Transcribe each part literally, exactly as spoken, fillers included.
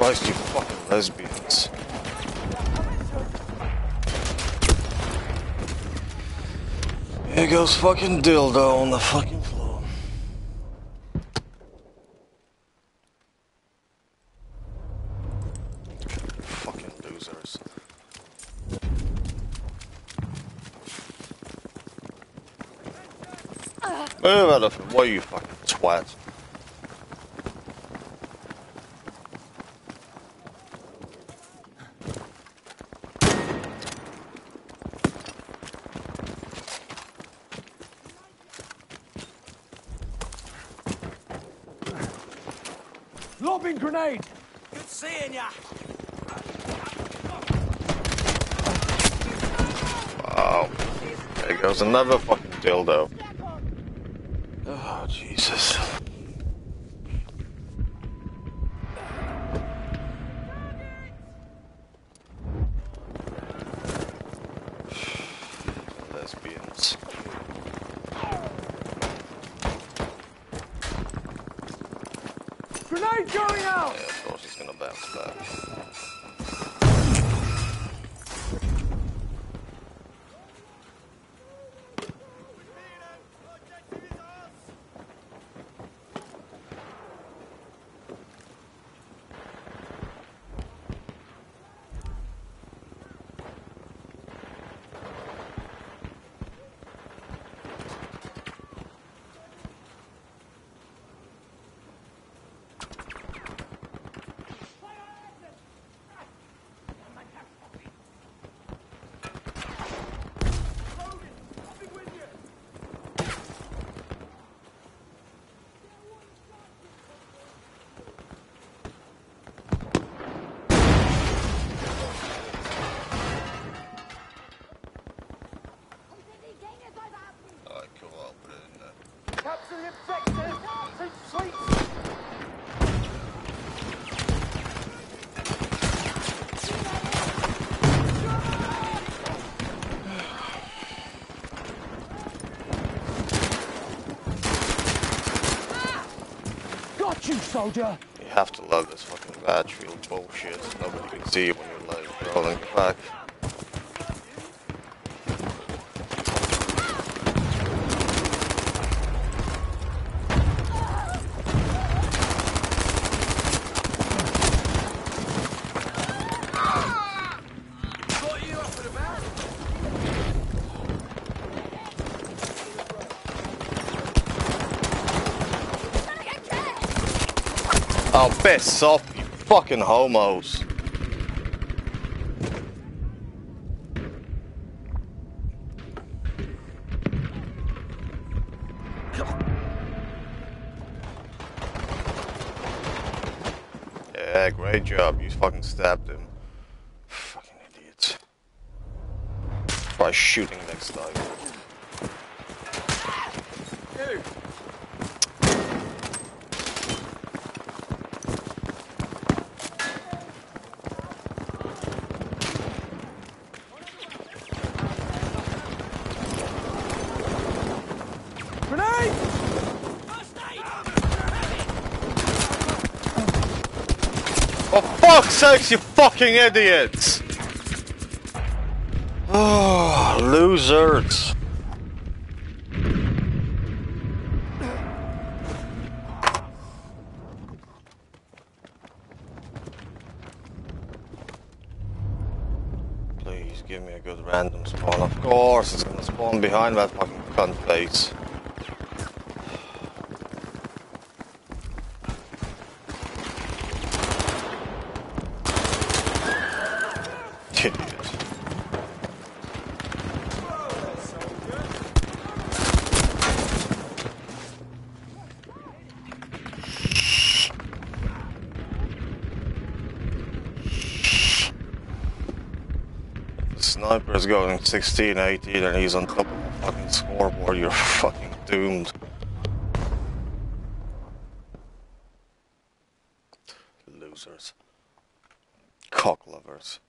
Christ, you fucking lesbians. Here goes fucking dildo on the fucking floor. Fucking losers. Move out of it. What are you fucking twat? Lobbing grenade! Good seeing ya! Wow. There goes another fucking dildo. Oh, Jesus. Lesbians. Grenade going out! Yeah, of course he's gonna bounce back. Alright, cool, I'll put it in there. Capture the objective! Retreat! Got you, soldier! You have to love this fucking battlefield bullshit. Nobody can see you when you're like rolling back. Oh, piss off, you fucking homos. Yeah, great job. You fucking stabbed him. Fucking idiots. Try shooting next time. You! Grenade! For fuck's sakes, you fucking idiots! Oh, losers. Please give me a good random spawn. Of course, it's gonna spawn behind that fucking cunt face. Idiot. The sniper is going sixteen eighteen and he's on top of the fucking scoreboard. You're fucking doomed. Losers. Cock lovers.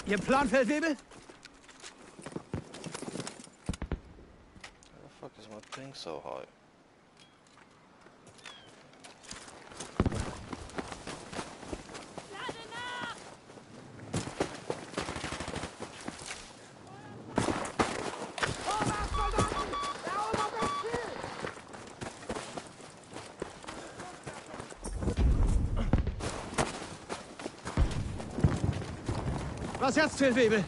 Ihr Plan, Feldwebel? Why the fuck is my ping so high? Was jetzt, Feldwebel?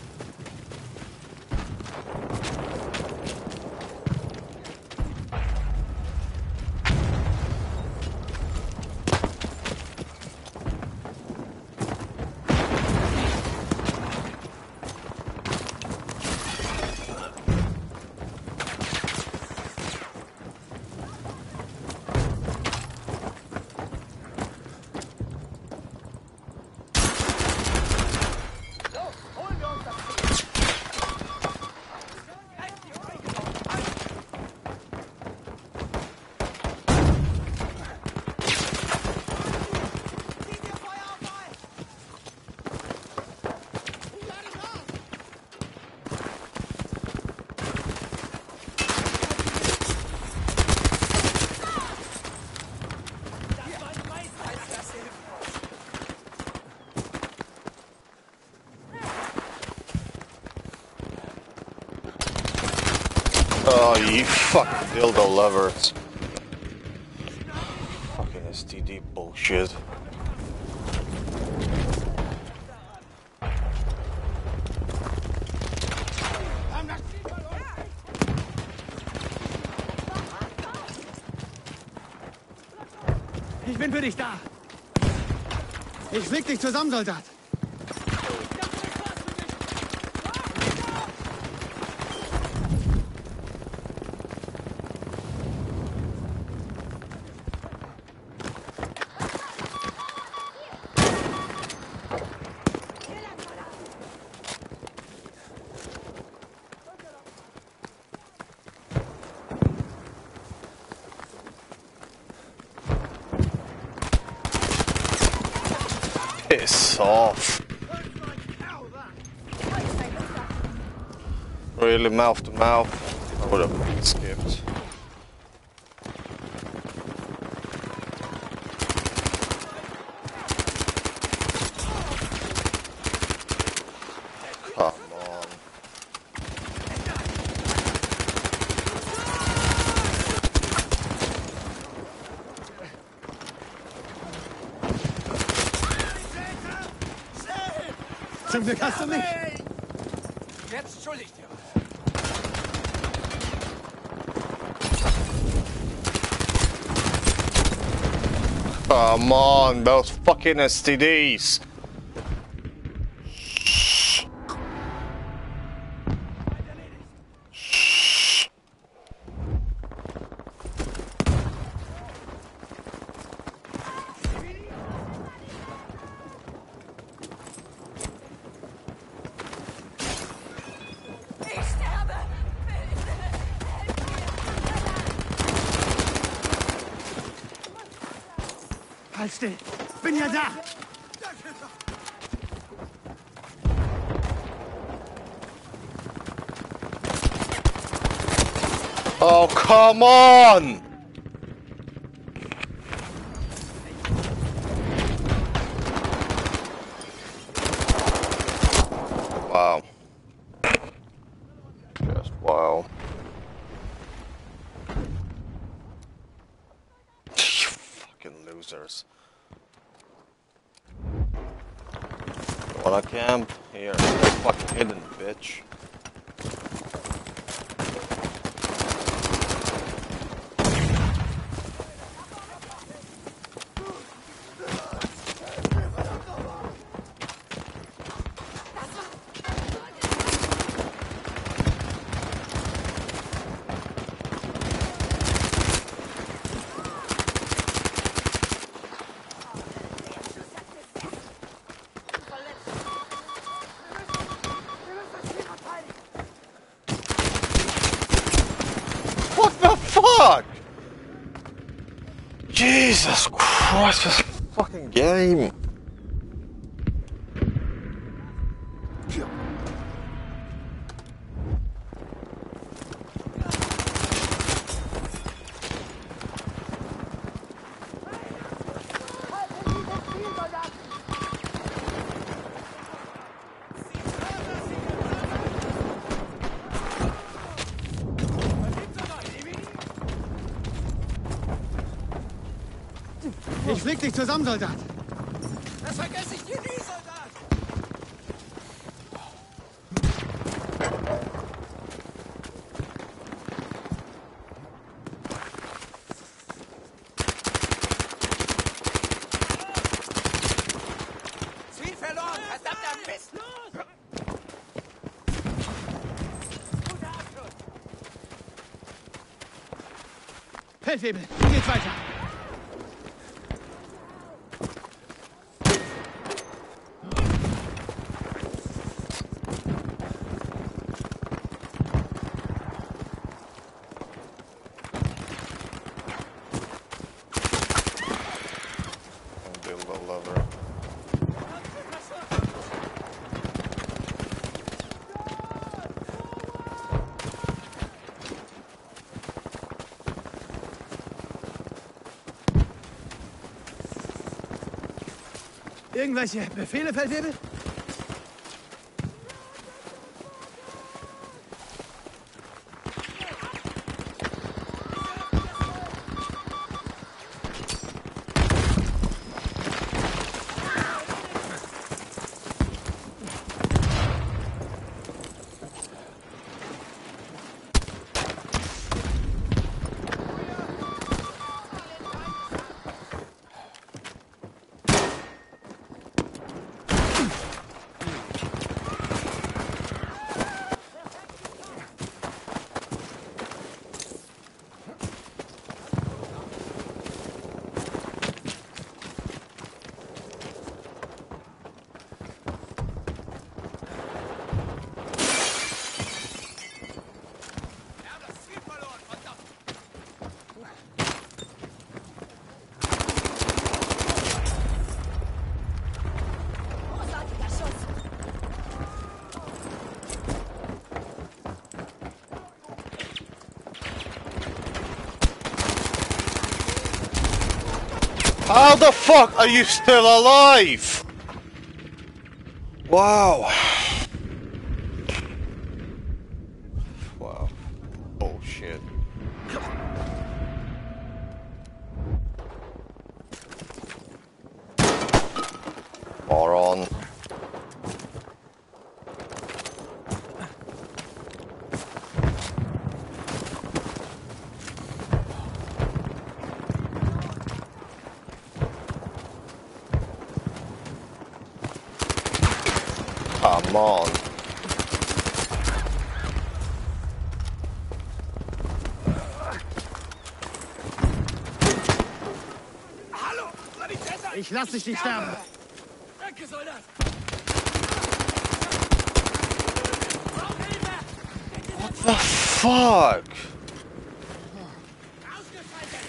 Oh, you fucking dildo lovers. Fucking S T D bullshit. Ich bin für dich da. Ich flieg dich zusammen, Soldat. Piss off. Really, mouth to mouth? I would have skipped. Come on. Zum Glück hast du mich. Jetzt schuldig dir. Come on, those fucking S T Ds. Ich sterbe! Halt still. Bin ja da. Oh, come on! Wow. Just wow. You fucking losers. Wanna camp? Here, stay fucking hidden, bitch. What the fuck? Jesus Christ, this fucking game. Ich flieg dich zusammen, Soldat. Das vergesse ich dir nie, Soldat! Ziel verloren, verdammter Mist! Guter Abschluss! Feldwebel, wie geht's weiter? Dildo lover. Irgendwelche Befehle, Feldwebel? Wir haben das Ziel verloren, verdammt! Großartiger Schuss. How the fuck are you still alive? Wow. Wow. Bullshit. Moron. Come on. Hallo, Sanitäter! Ich lass dich nicht sterben. Danke, Soldat! Brauch Hilfe! What the fuck? Ausgeschaltet!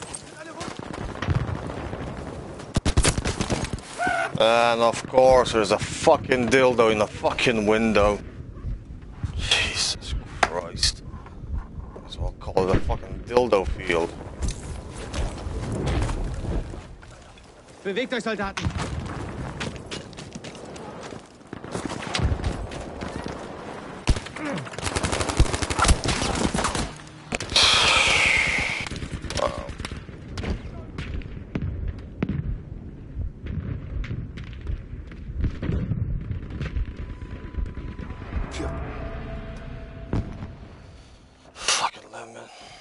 And of course, there's a fucking dildo in the fucking window. Jesus Christ. Might as well call it a fucking dildo field. Bewegt euch, Soldaten. Fucking lemon.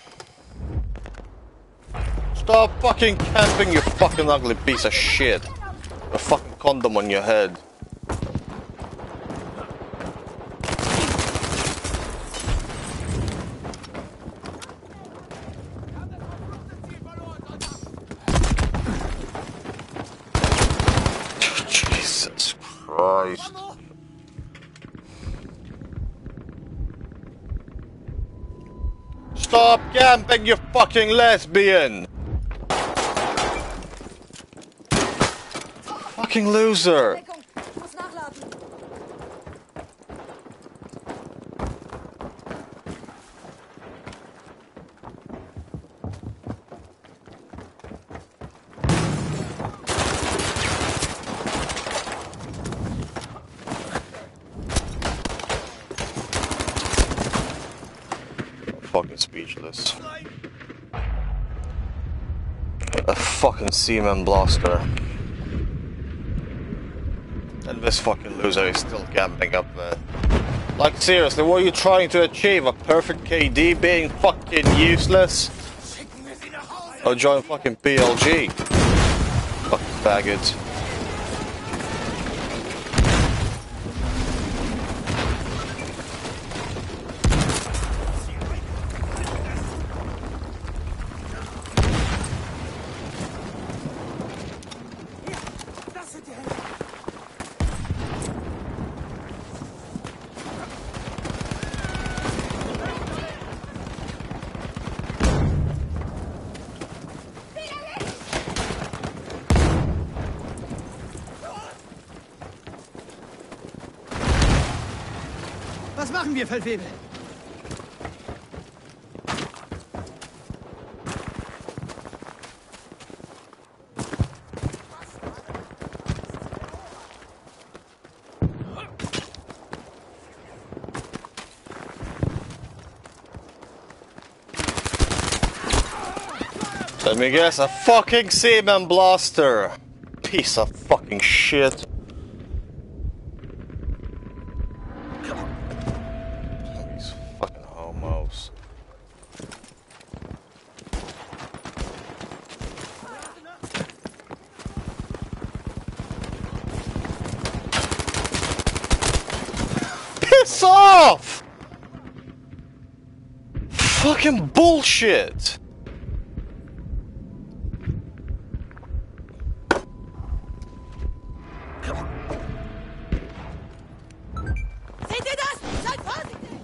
Stop fucking camping, you fucking ugly piece of shit. A fucking condom on your head. Jesus Christ. Stop camping, you fucking lesbian! Fucking loser! Deckung. Ich muss nachladen. Fucking speechless. A fucking seaman blaster. And this fucking loser is still camping up there. Like seriously, what are you trying to achieve? A perfect K D being fucking useless? Or join fucking P L G? Fucking faggots. Was machen wir, Feldwebel? Let me guess, a fucking seaman blaster! Piece of fucking shit. These fucking homos. Piss off! Fucking bullshit! Seht ihr das? Seid vorsichtig!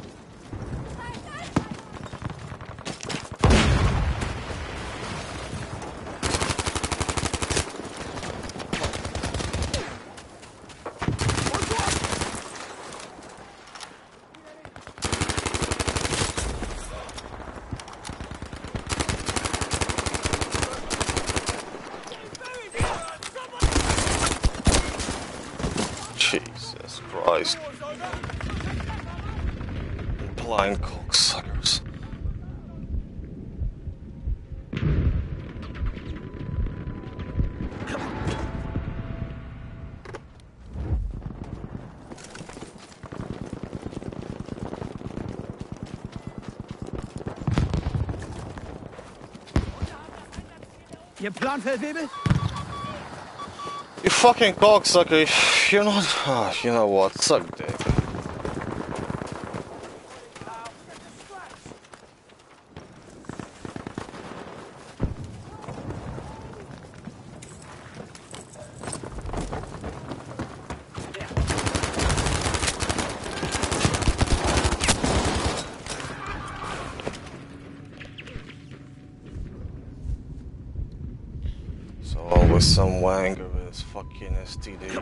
Jesus Christ. Blind cocksuckers. Ihr Plan, Feldwebel? You fucking cocksucker. You're not. Oh, you know what? Suck dick. So always some wanger with his fucking S T D.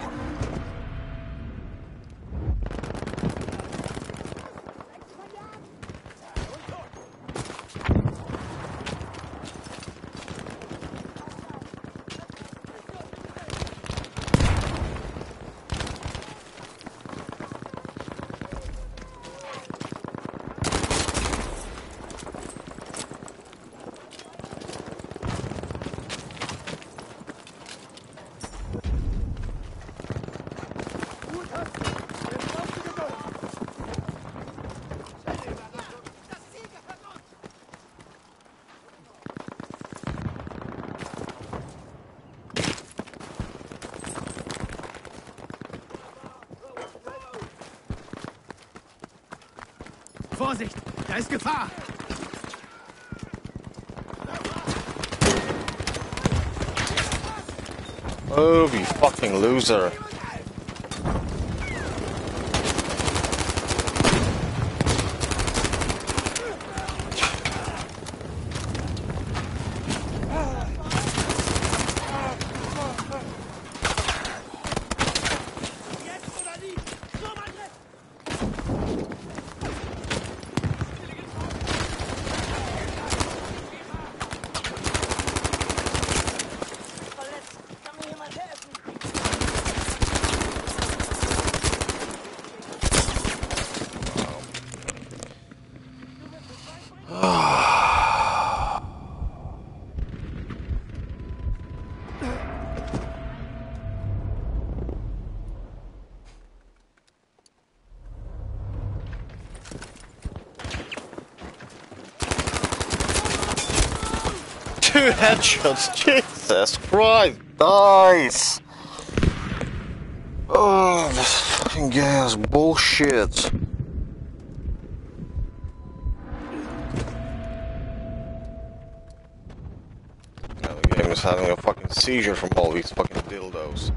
Vorsicht, da ist Gefahr! Move, you fucking loser. Two headshots, Jesus Christ, nice! Oh, this fucking game is bullshit. Now the game is having a fucking seizure from all these fucking dildos.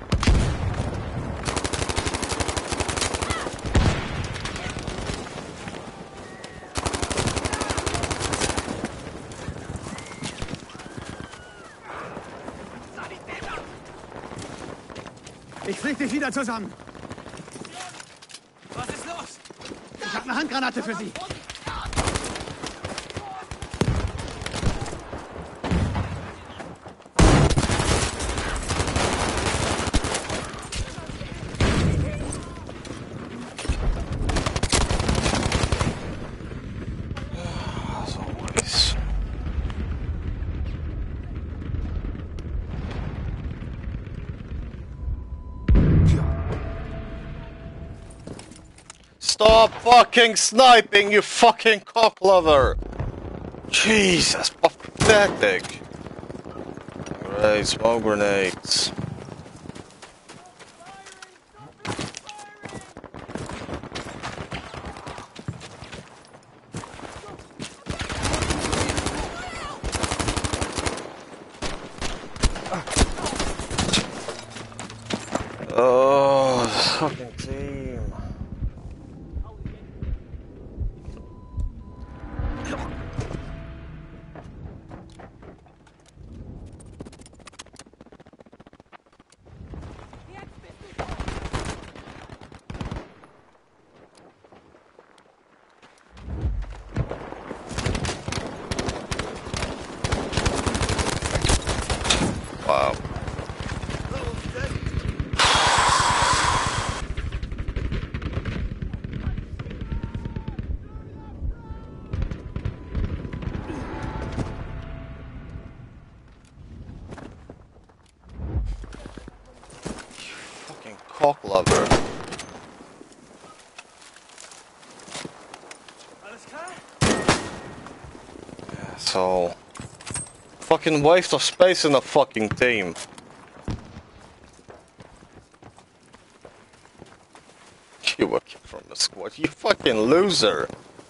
Ich flieg dich wieder zusammen. Was ist los? Ich habe eine Handgranate für Sie. As always. Stop fucking sniping, you fucking cocklover! Jesus, pathetic. Great, smoke grenades. Oh, this fucking team. Wow. Fucking cock lover. Alles klar? So, fucking waste of space in a fucking team. You were kicked from the squad, you fucking loser.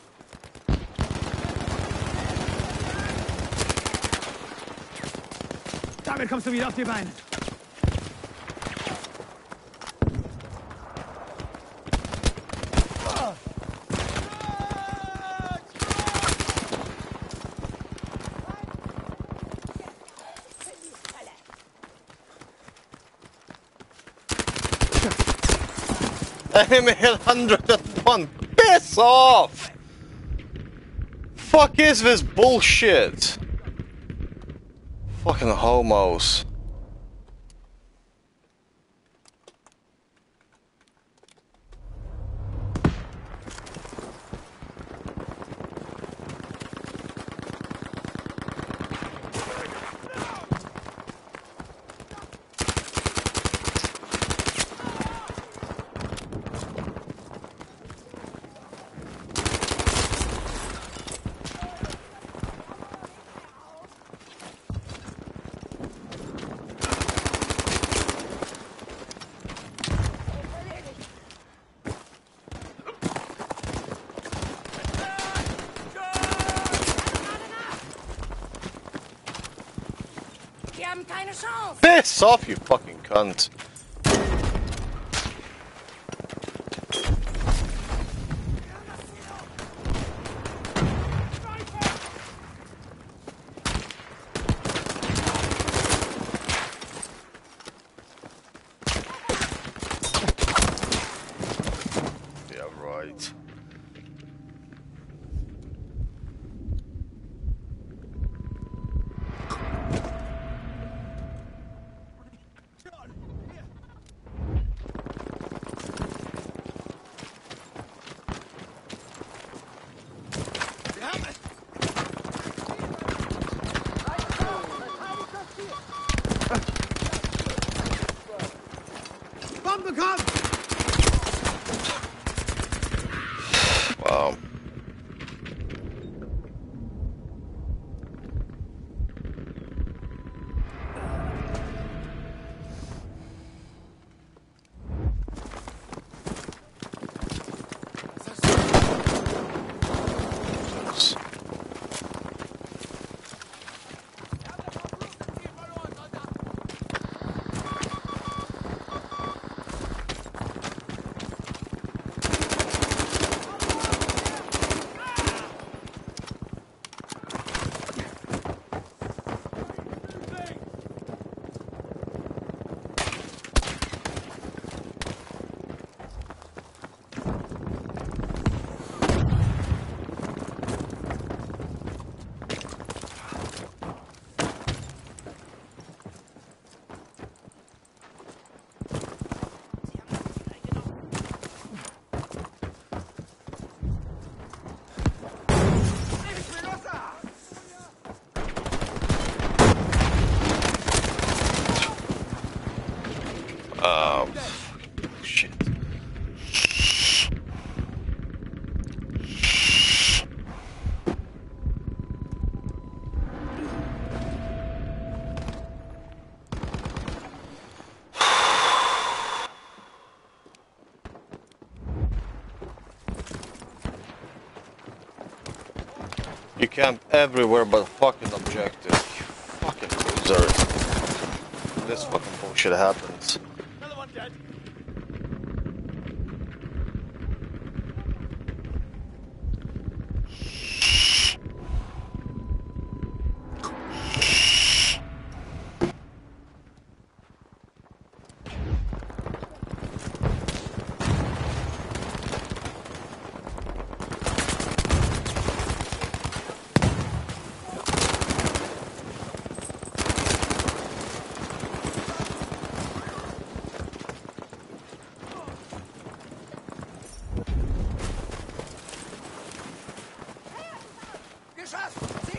Damit kommst du wieder auf die Beine. Enemy hit one hundred and one. Piss off! Fuck is this bullshit? Fucking homos. Wir haben keine Chance. Piss off, you fucking cunt. Yeah, right. You camp everywhere but fucking objective. You fucking loser. This fucking bullshit happens. Another one dead. Geschafft! Zieh!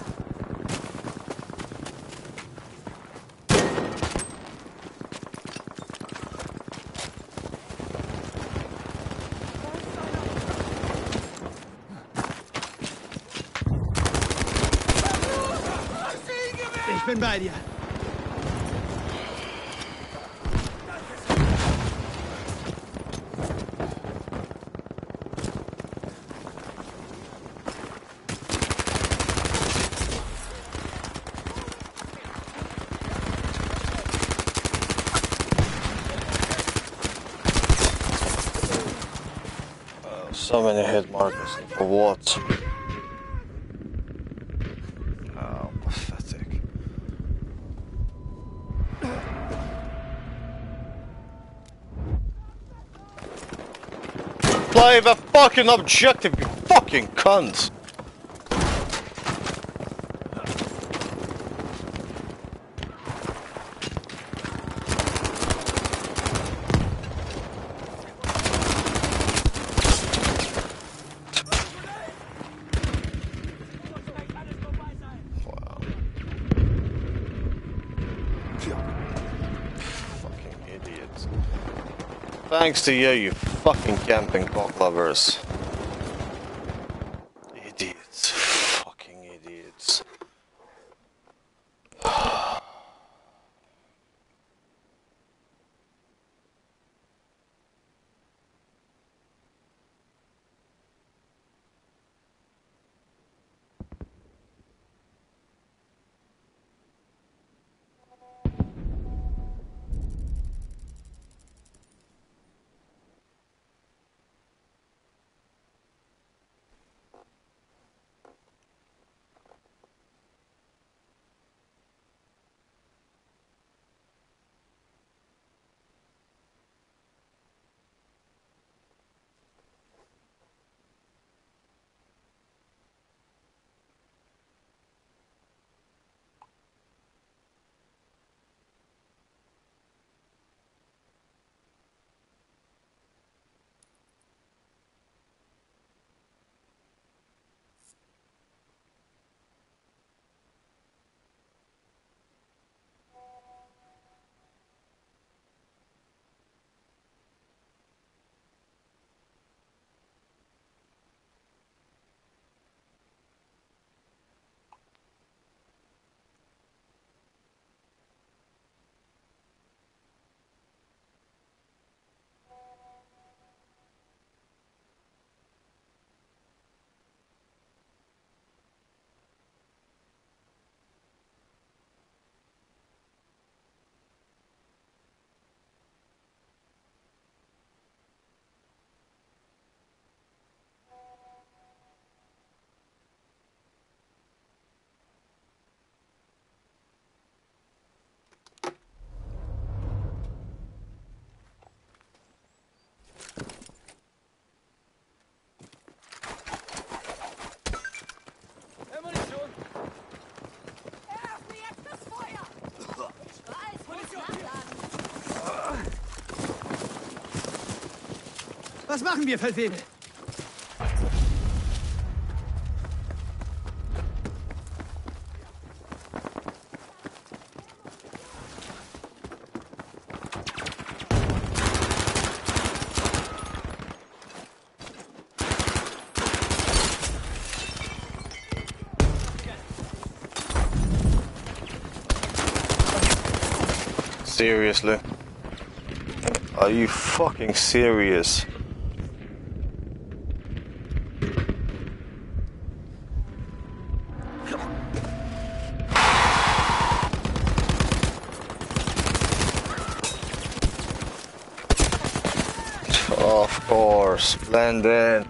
Ich bin bei dir. So many hit markers. For what? Oh, pathetic. Play the fucking objective, you fucking cunt! Thanks to you, you fucking camping cock lovers. Idiots. Fucking idiots. Was machen wir, Feldwebel? Seriously? Are you fucking serious? course, blend in.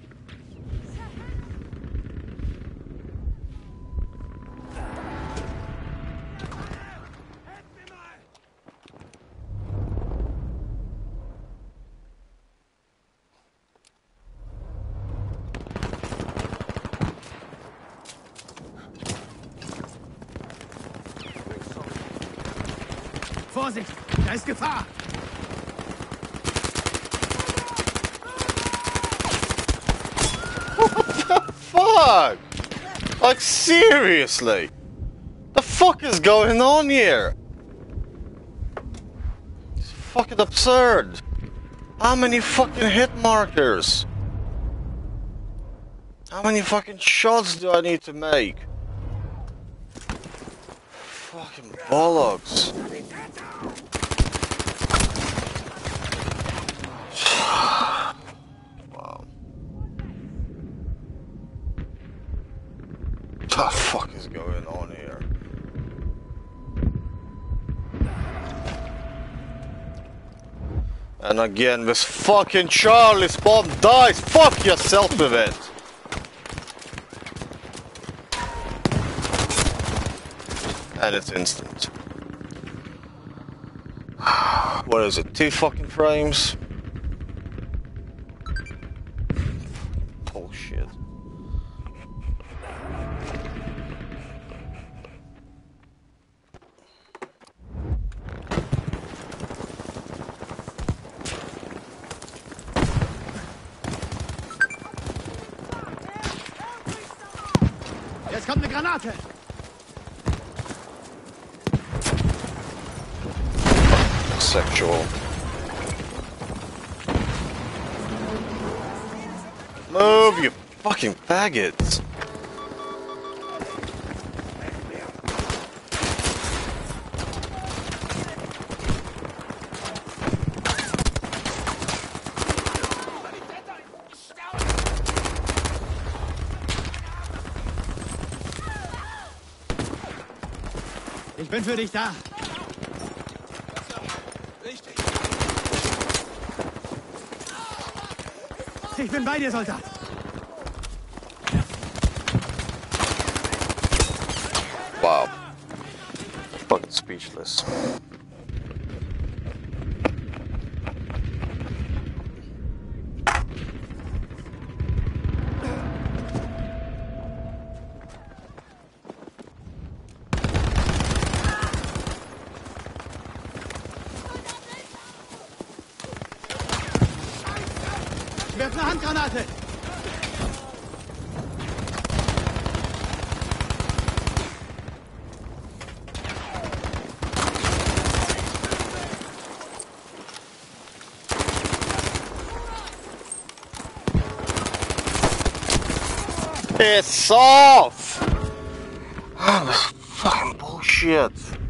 Vorsicht! Da ist Gefahr! Fuck! Like, seriously? The fuck is going on here? It's fucking absurd. How many fucking hit markers? How many fucking shots do I need to make? Fucking bollocks. Wow. What the fuck is going on here? And again, this fucking Charlie's bomb dies! Fuck yourself with it! And it's instant. What is it? Two fucking frames? Bullshit. Jetzt kommt eine Granate! Sexual. Move, you fucking faggots! Ich bin für dich da! Ich bin bei dir, Soldat! Wow. Fucking speechless. Ich werf eine Handgranate! Piss off! Oh, this fucking bullshit.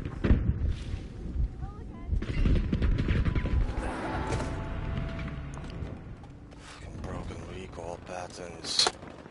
Fucking broken recoil patterns.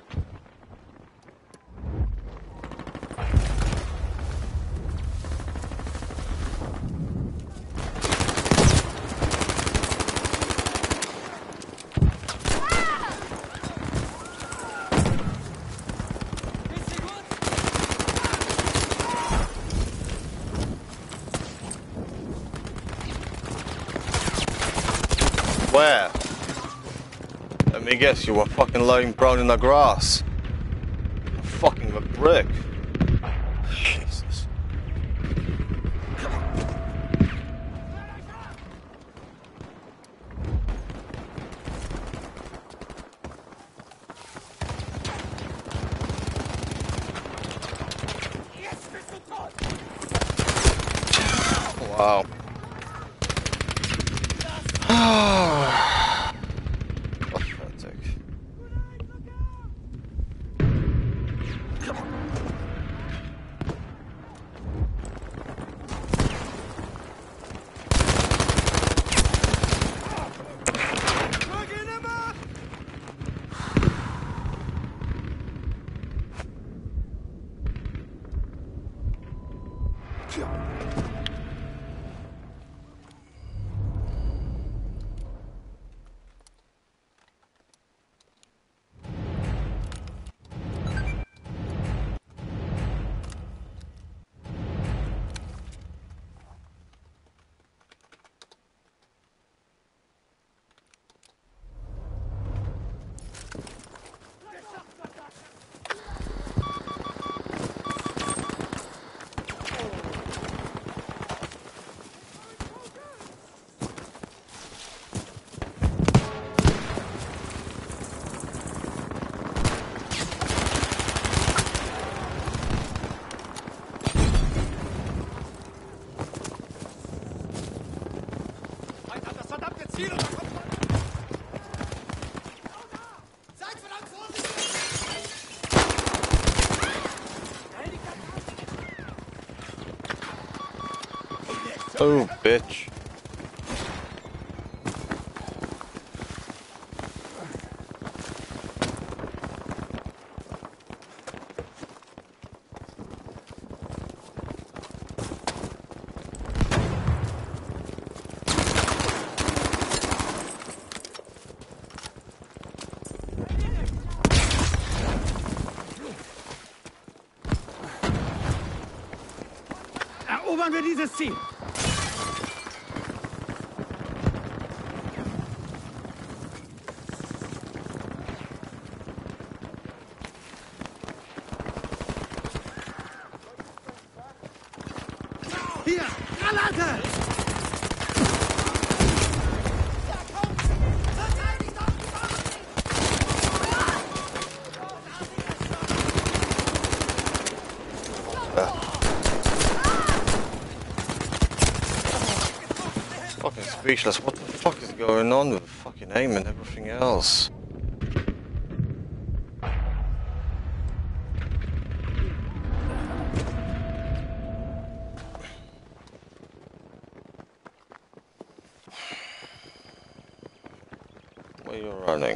Where? Let me guess, you were fucking lying prone in the grass. Fucking a brick. Jesus. Wow. Pathetic. Ziel oder Kopf! Seid verdammt vorsichtig! Oh, bitch. Erobern wir dieses Ziel! Hier! Granate! Verteidigt auf die Basis! Fucking speechless. What the fuck is going on with fucking aim and everything else? Where are you running?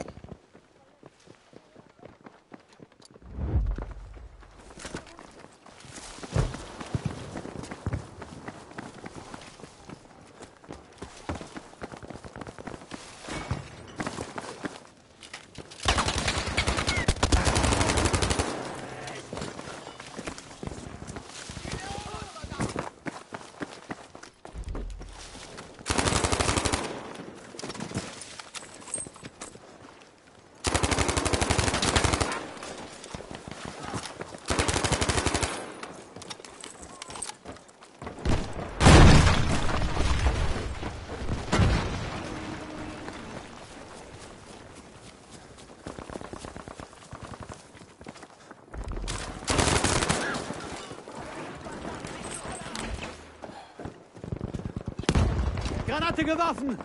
Granate geworfen!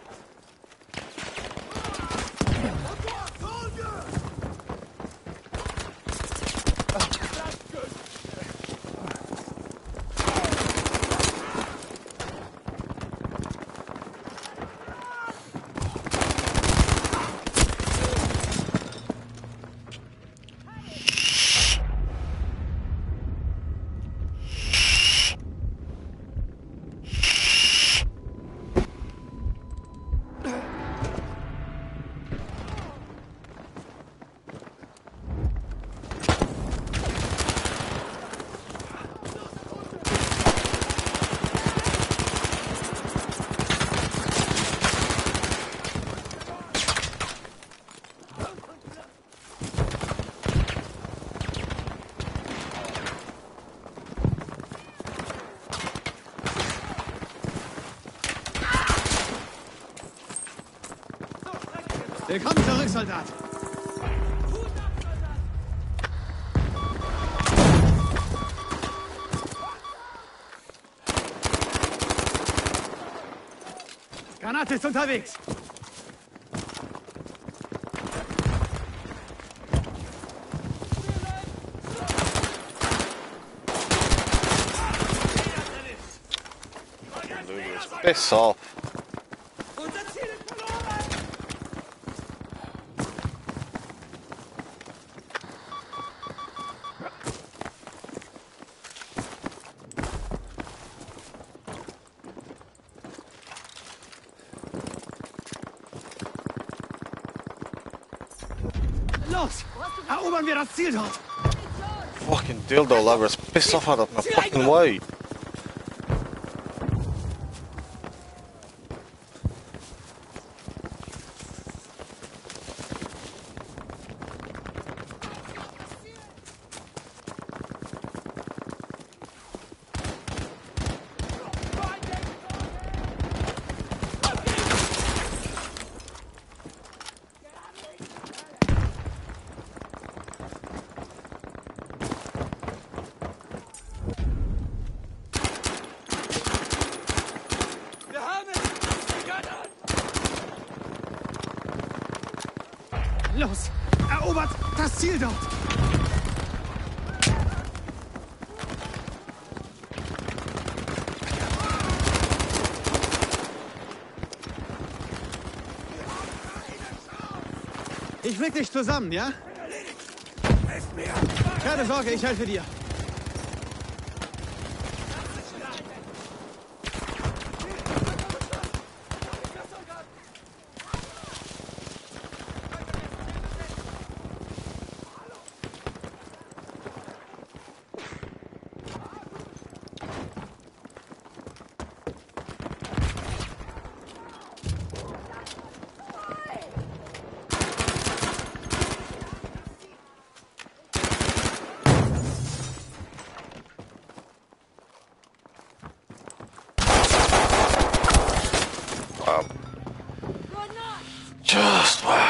Willkommen zurück, Soldat! Granate ist unterwegs! Piss off. Unser Ziel ist verloren! Los! Erobern wir das Ziel dort! Fucking dildo lovers, piss off out of my fucking way. Ziel dort. Ich flick dich zusammen, ja? Keine Sorge, ich helfe dir. Just wow.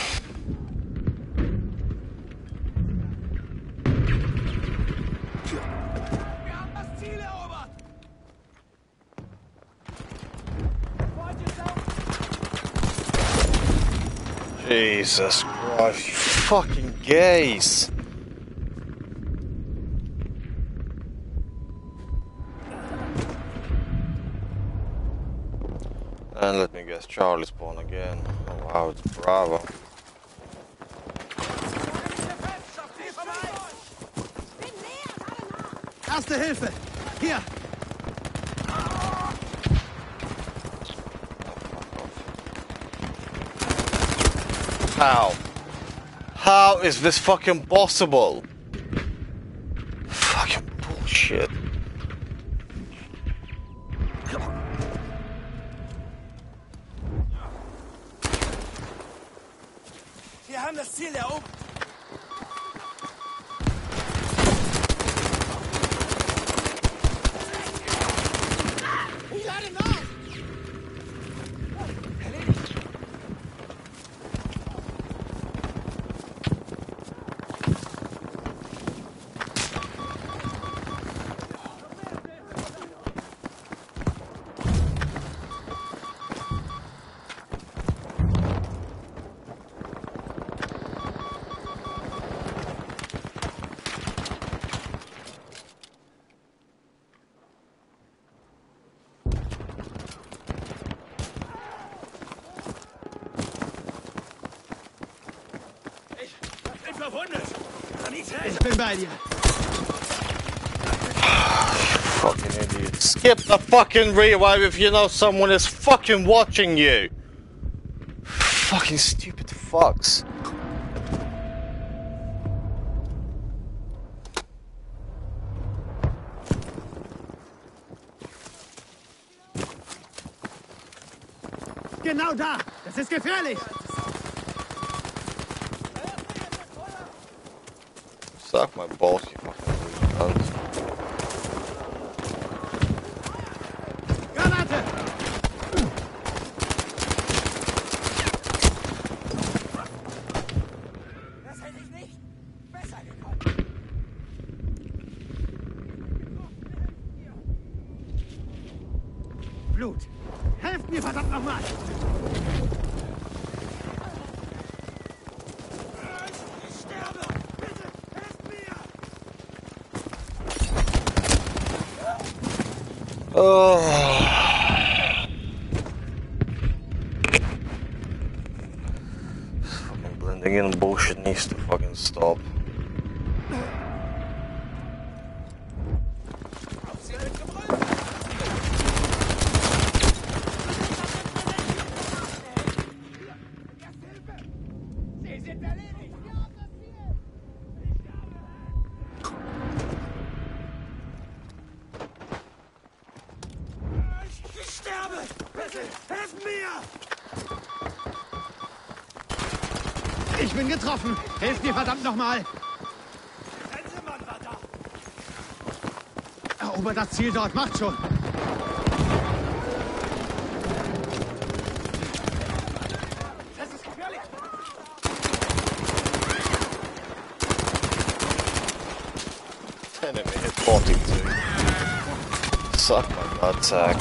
Wir haben das Ziel erobert! Jesus Christ, you fucking gays! And let me guess, Charlie spawn again. Oh wow, it's Bravo. Erste Hilfe. Hier. How? How is this fucking possible? Fucking bullshit. Wir haben das Ziel erobert! Ich lade nach! Ich bin bei dir. Fucking idiot. Skip the fucking rewind if you know someone is fucking watching you. Fucking stupid fucks. Genau da. Das ist gefährlich. Suck my balls, you fucking cunt. Granate. Das hätte ich nicht besser gekonnt! Blut. Helft mir verdammt nochmal. Ich sterbe! Bitte, helft mir! Oh. This fucking blending in bullshit needs to fucking stop. Sie sind erledigt! Ich sterbe! Bitte, helft mir! Ich bin getroffen. Helft mir verdammt nochmal. Sensemann war da! Erobert das Ziel dort. Macht schon. Das ist gefährlich! Enemy hit forty-two. Suck my nutsack.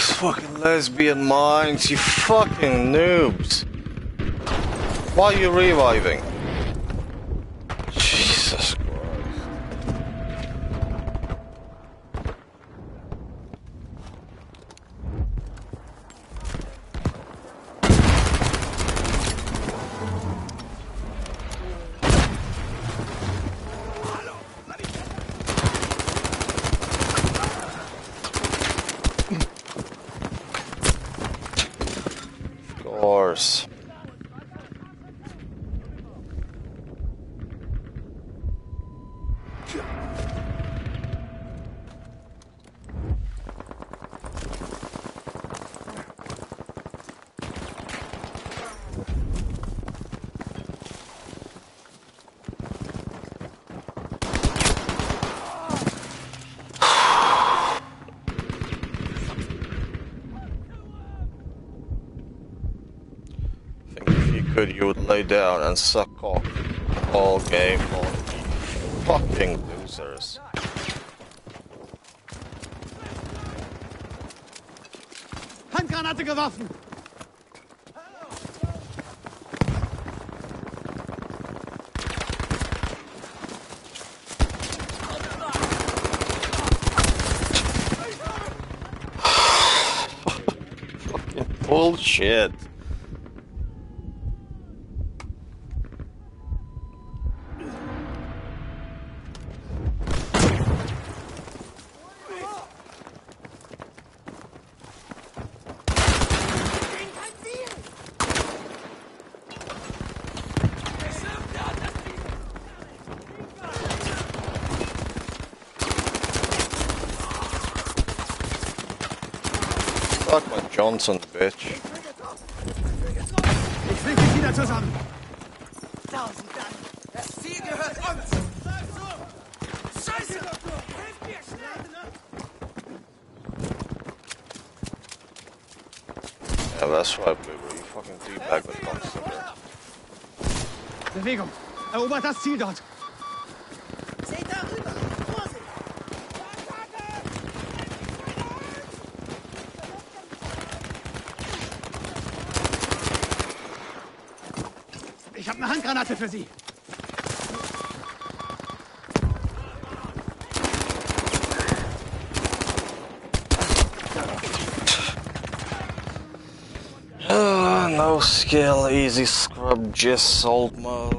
These fucking lesbian minds, you fucking noobs. Why are you reviving? Jesus Christ. Of course. Could you would lay down and suck off all game long, you fucking losers. Handgranate geworfen! Bullshit. Fuck my Johnson, bitch. Ich will dich wieder zusammen! Tausend Dank. Das Ziel gehört uns. Bleib so. Scheiße. Hilf mir schnell. Yeah, that's right, Blueberry. You fucking teabag with constantly. Bewegung! Erobert das Ziel dort! Seht da rüber. Vorsicht. Ich habe eine Handgranate für Sie! Uh, no skill, easy scrub, just salt mode.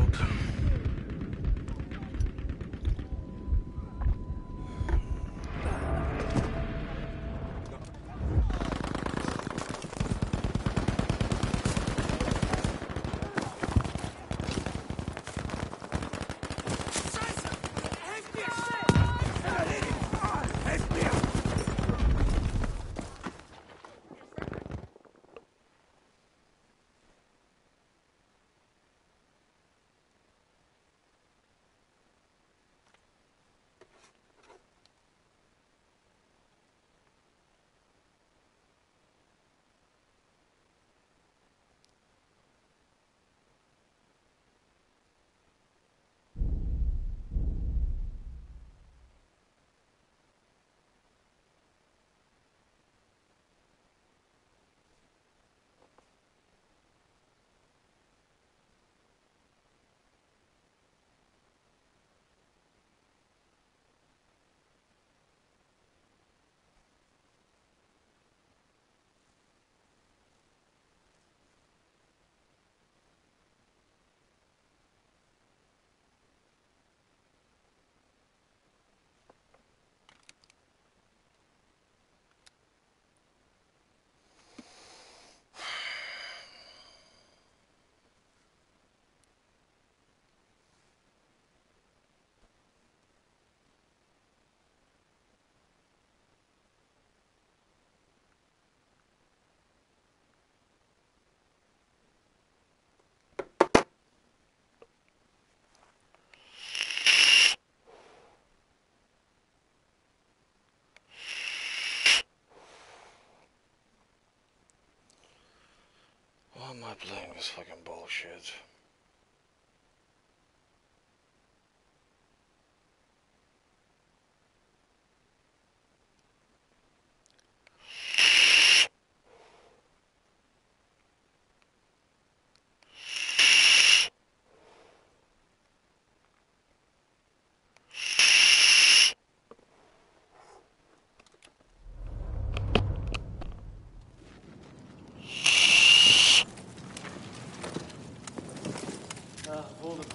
Why am I playing this fucking bullshit?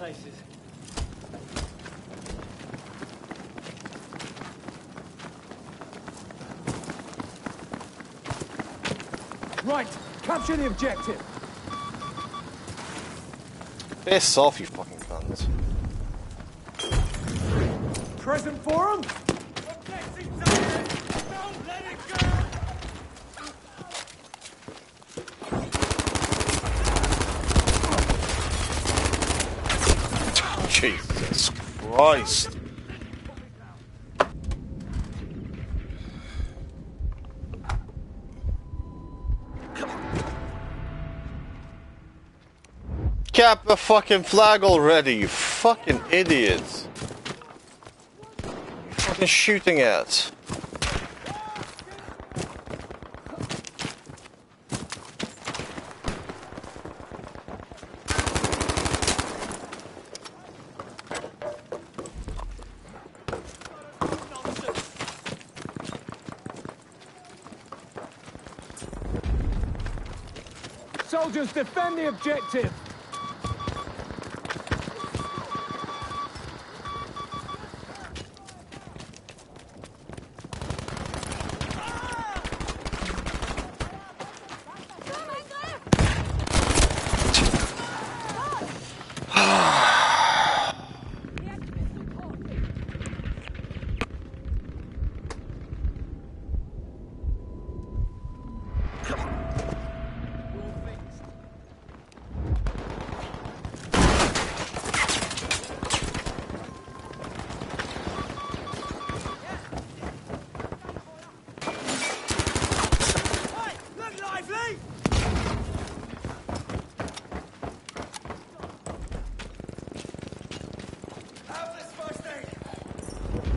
places. Right, capture the objective. Piss off, you fucking cunts. Present for 'em? Don't let it go! Jesus Christ. Cap the fucking flag already, you fucking idiots. You fucking shooting at. Soldiers, defend the objective. Look lively! Have this first aid!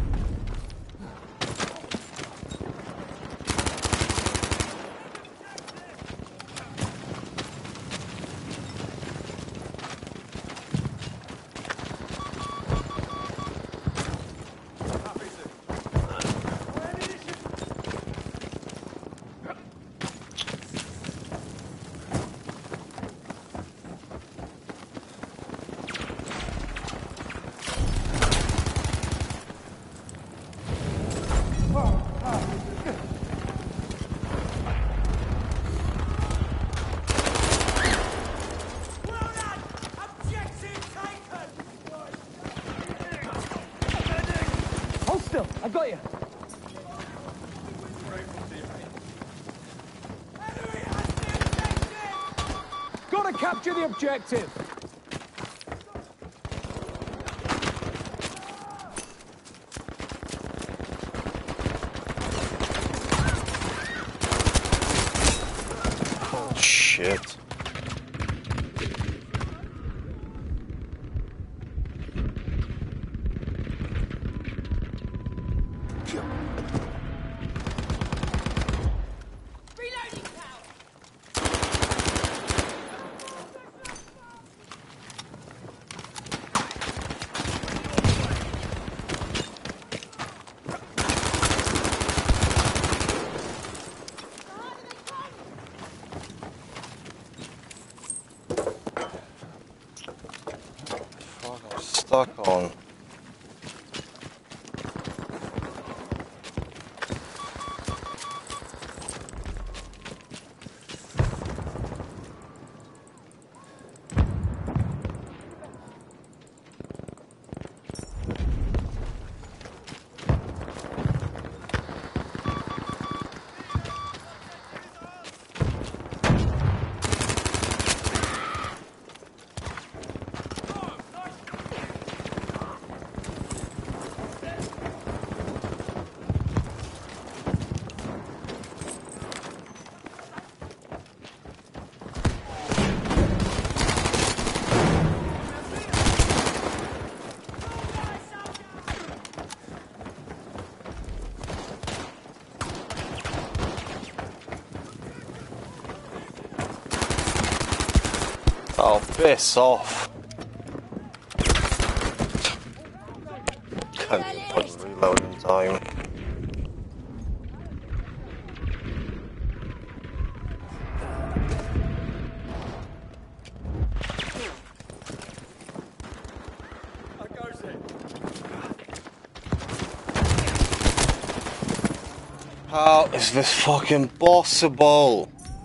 Well done! Objective taken! Hold still, I got you. Enemy has the objective! Gotta capture the objective. Oh shit. Reloading tower. Fuck, I'm stuck on. Oh, piss off. Can't even put reload in time. How is this fucking possible?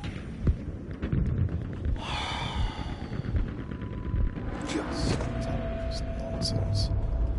Just nonsense.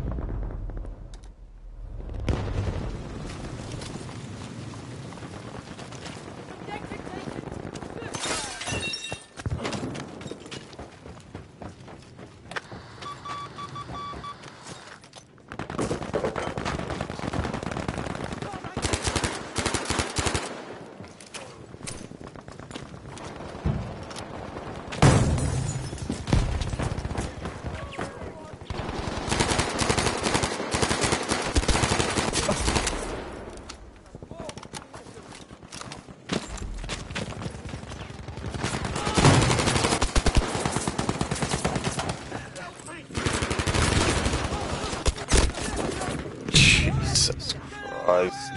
Jesus Christ.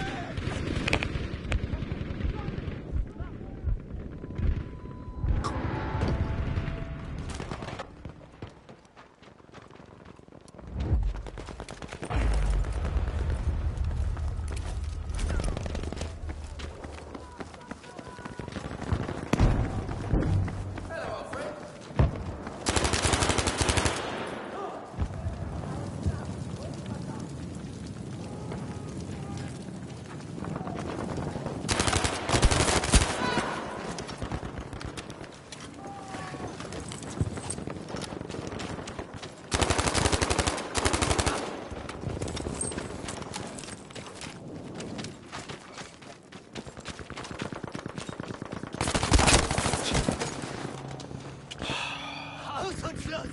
Aus und Schluss!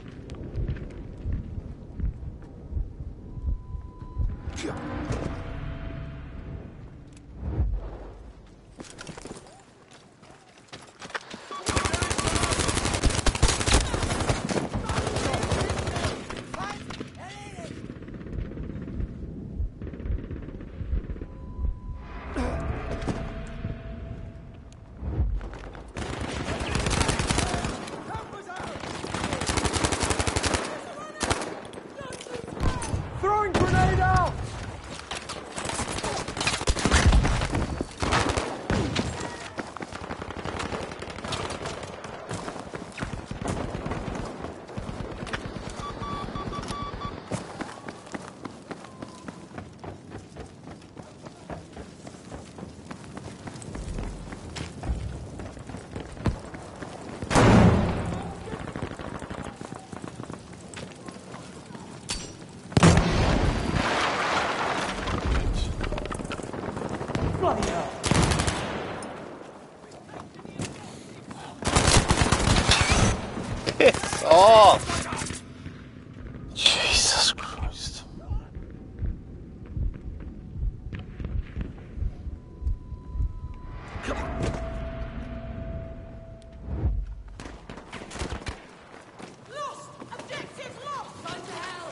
Throwing grenade out! Bloody hell! Piss off! Jesus Christ. Lost! Objective lost! Time to hell!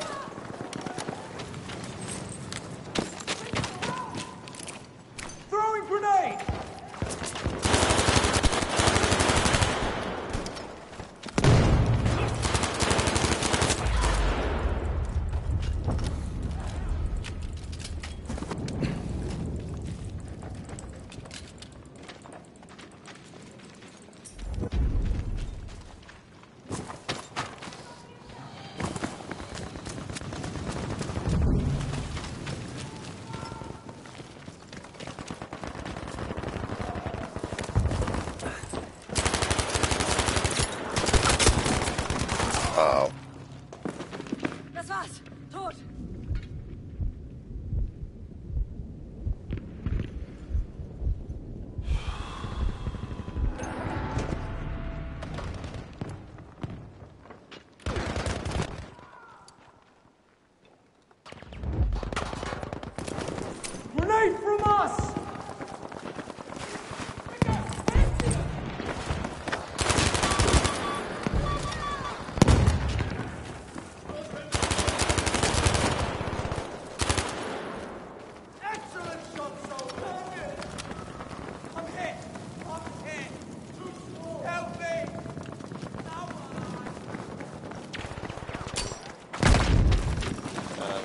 Throw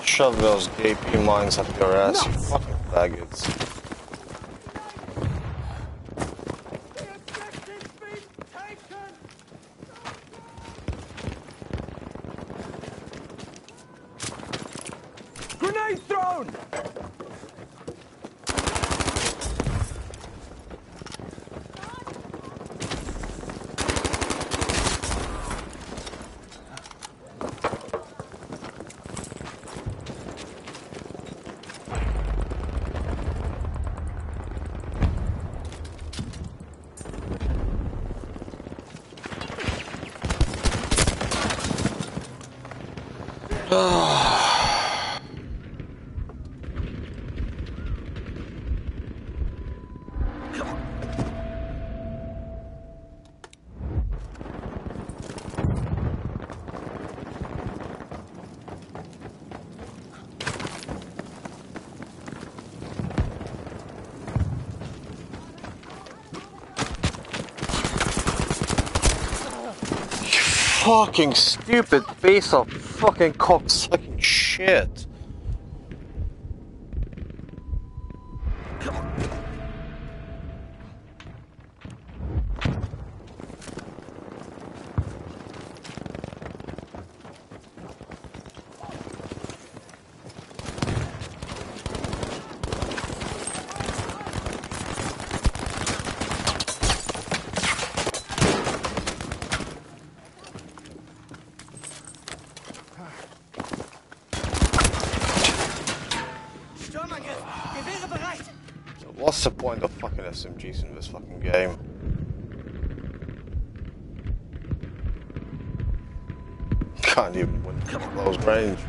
shove those gaping mines up your ass, you fucking faggots. Grenade thrown! Fucking stupid piece of fucking cocksucking shit. Sturmangriff! Gewehre bereit! So what's the point of fucking S M Gs in this fucking game? Can't even win close range.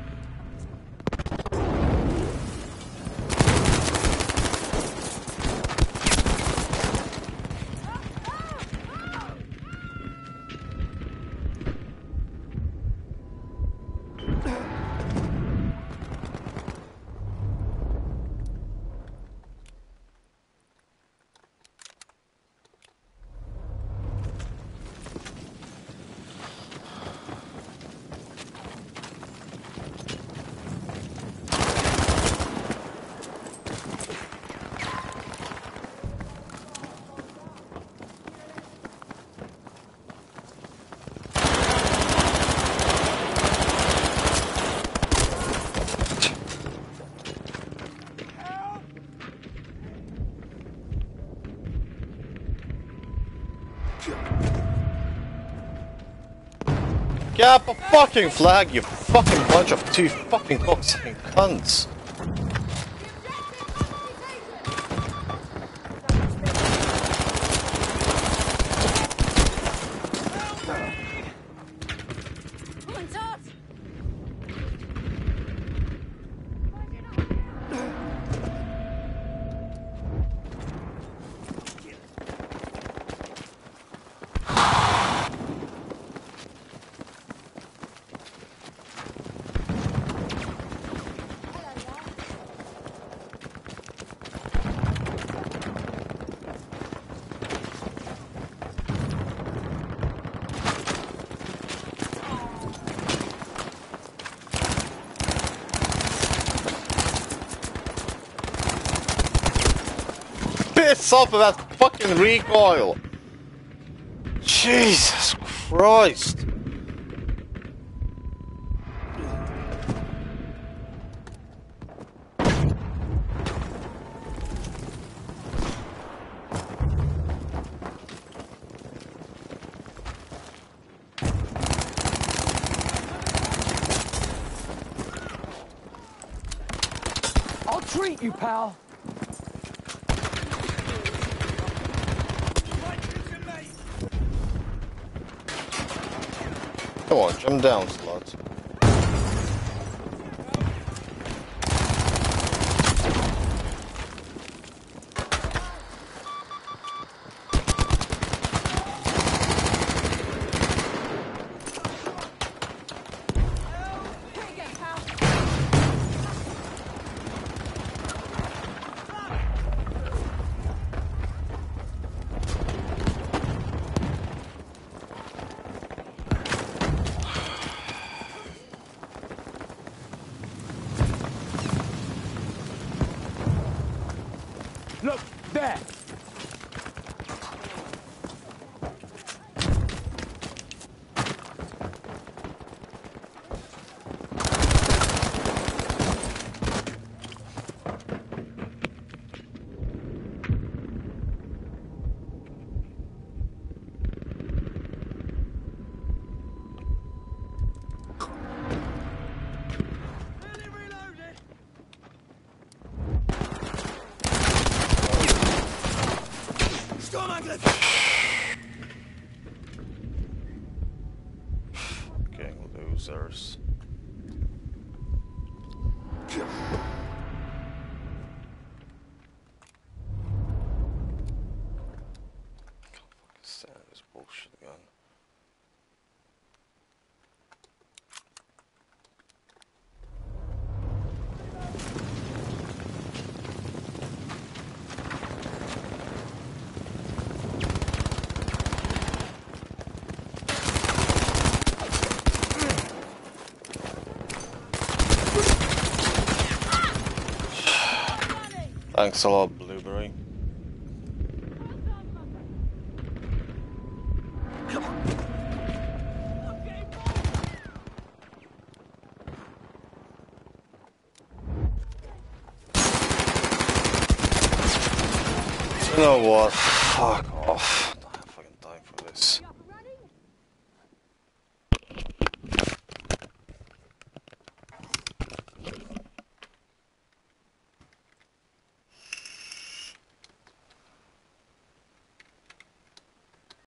Get up a fucking flag, you fucking bunch of two fucking cocksucking cunts. Und tot! Piss off of that fucking recoil! Jesus Christ! I'll treat you, pal! Come on, jump down, sluts. Look, there! Fucking losers. Stand this bullshit again. Thanks a lot, Blueberry. You know what? Fuck off.